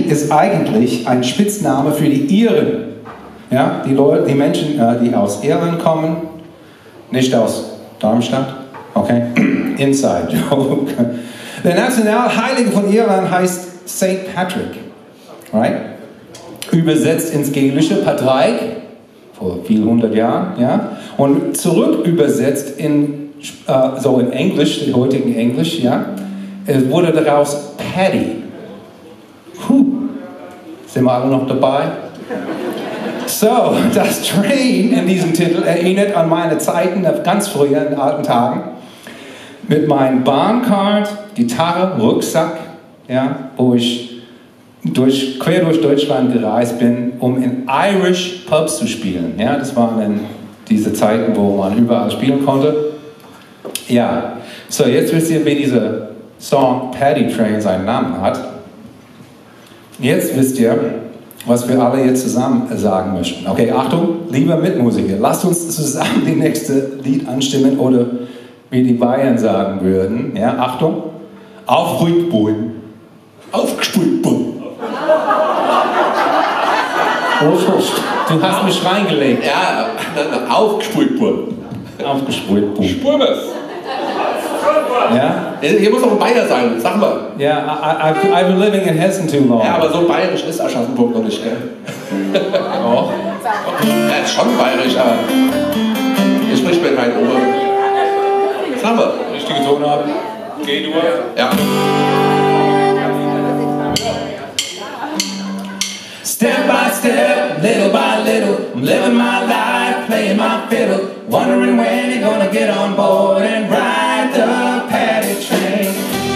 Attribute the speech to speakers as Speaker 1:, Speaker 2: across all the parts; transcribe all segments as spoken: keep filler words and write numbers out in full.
Speaker 1: ist eigentlich ein Spitzname für die Iren. Ja, die Leute, die Menschen, äh, die aus Irland kommen, nicht aus Darmstadt. Okay, Inside Joke. Der Nationalheilige von Irland heißt Saint Patrick. Right? Übersetzt ins Gälische Patrick, vor vielen hundert Jahren, ja, und zurück übersetzt in, äh, so in Englisch, den heutigen Englisch, ja, es wurde daraus Paddy. Puh. Sind wir alle noch dabei? So, das Train in diesem Titel erinnert an meine Zeiten, ganz früher in alten Tagen, mit meinem Bahncard, Gitarre, Rucksack, ja, wo ich durch, quer durch Deutschland gereist bin, um in Irish Pubs zu spielen. Ja, das waren dann diese Zeiten, wo man überall spielen konnte. Ja, so jetzt wisst ihr, wie dieser Song Paddy Train seinen Namen hat. Jetzt wisst ihr, was wir alle jetzt zusammen sagen möchten. Okay, Achtung, lieber Mitmusiker, lasst uns zusammen die nächste Lied anstimmen oder wie die Bayern sagen würden. Ja, Achtung, Aufrückboden. Aufgespult worden. Du hast mich reingelegt.
Speaker 2: Ja, aufgespult worden.
Speaker 1: Aufgespult worden.
Speaker 2: Spurmes.
Speaker 1: Ja?
Speaker 2: Hier muss doch ein Bayer sein, sag mal.
Speaker 1: Ja, I, I, I've been living in Hessen too long.
Speaker 2: Ja, aber so bayerisch ist Aschaffenburg noch nicht, gell?
Speaker 1: Doch.
Speaker 2: Ja, ist schon bayerisch, aber hier spricht mir kein Ober. Sag mal.
Speaker 1: Richtige Tonart. G-Dur.
Speaker 2: Ja.
Speaker 1: Step by step, little by little, I'm living my life, playing my fiddle, wondering when you're gonna get on board and ride the Paddy train.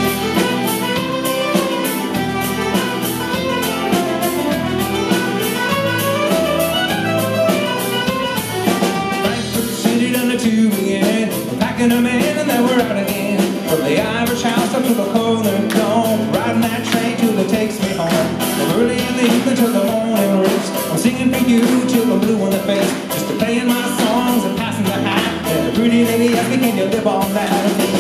Speaker 1: Frankfurt City done the tube again, we're packing them in and then we're out again. From the Irish house up to the corner dome, riding that train till it takes me home. Early in the evening till the morning race, I'm singing for you till I'm blue in the face. Just playing my songs and passing the hat. And a pretty lady asked me, can you live on that?